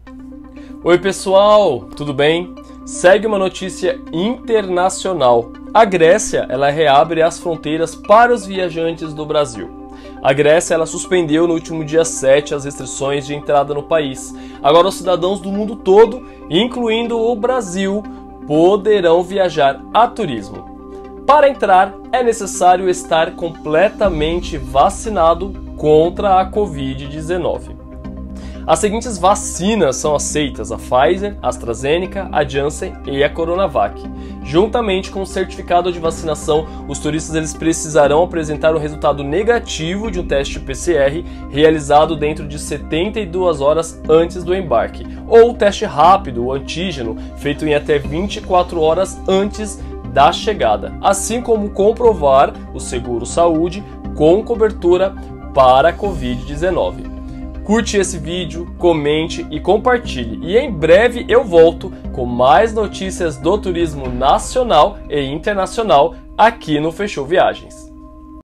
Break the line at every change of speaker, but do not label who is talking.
Oi pessoal, tudo bem? Segue uma notícia internacional. A Grécia ela reabre as fronteiras para os viajantes do Brasil. A Grécia ela suspendeu no último dia 7 as restrições de entrada no país. Agora os cidadãos do mundo todo, incluindo o Brasil, poderão viajar a turismo. Para entrar, é necessário estar completamente vacinado contra a Covid-19. As seguintes vacinas são aceitas: a Pfizer, a AstraZeneca, a Janssen e a Coronavac. Juntamente com o certificado de vacinação, os turistas eles precisarão apresentar um resultado negativo de um teste PCR realizado dentro de 72 horas antes do embarque, ou o teste rápido, o antígeno, feito em até 24 horas antes da chegada, assim como comprovar o seguro-saúde com cobertura para a Covid-19. Curte esse vídeo, comente e compartilhe. E em breve eu volto com mais notícias do turismo nacional e internacional aqui no Fechou Viagens.